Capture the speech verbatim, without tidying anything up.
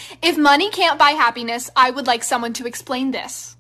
If money can't buy happiness, I would like someone to explain this.